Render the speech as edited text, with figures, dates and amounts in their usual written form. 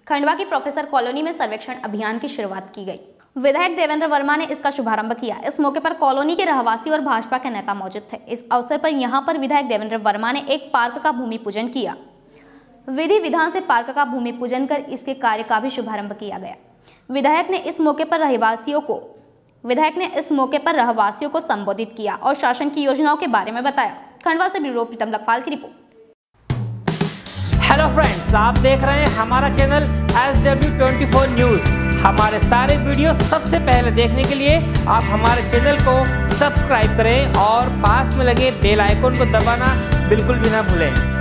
खंडवा की professor colony में सर्वेक्षण अभियान की शुरुआत की गई। विधायक देवेंद्र वर्मा ने इसका शुभारंभ किया। इस मौके पर कॉलोनी के रहवासी और भाजपा के नेता मौजूद थे। इस अवसर पर यहां पर विधायक देवेंद्र वर्मा ने एक पार्क का भूमि पूजन किया। विधि विधान से पार्क का भूमि पूजन कर इसके कार्य का भी शुभारंभ किया गया। विधायक ने इस मौके पर रहवासियों को संबोधित किया और शासन की योजनाओं के बारे में बताया। खंडवा से ब्यूरो प्रीतम लखवाल की रिपोर्ट। हेलो फ्रेंड्स, आप देख रहे हैं हमारा चैनल SW24 न्यूज। हमारे सारे वीडियो सबसे पहले देखने के लिए आप हमारे चैनल को सब्सक्राइब करें और पास में लगे बेल आइकन को दबाना बिल्कुल भी ना भूलें।